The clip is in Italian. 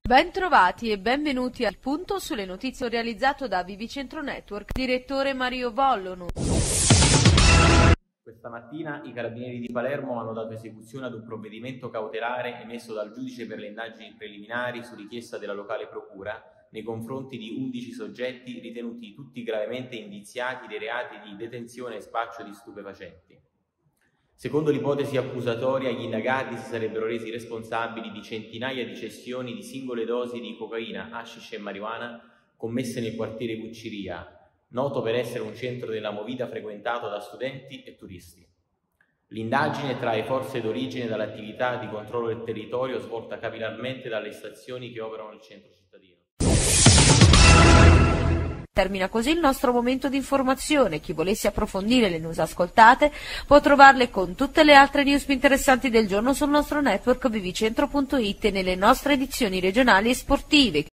Bentrovati e benvenuti al punto sulle notizie realizzato da Vivicentro Network, direttore Mario Vollonu. Questa mattina i Carabinieri di Palermo hanno dato esecuzione ad un provvedimento cautelare emesso dal giudice per le indagini preliminari su richiesta della locale procura nei confronti di 11 soggetti ritenuti tutti gravemente indiziati dei reati di detenzione e spaccio di stupefacenti. Secondo l'ipotesi accusatoria, gli indagati si sarebbero resi responsabili di centinaia di cessioni di singole dosi di cocaina, hashish e marijuana commesse nel quartiere Cucciria, noto per essere un centro della movida frequentato da studenti e turisti. L'indagine trae forze d'origine dall'attività di controllo del territorio svolta capillarmente dalle stazioni che operano nel centro cittadino. Termina così il nostro momento di informazione. Chi volesse approfondire le news ascoltate può trovarle con tutte le altre news più interessanti del giorno sul nostro network vivicentro.it e nelle nostre edizioni regionali e sportive.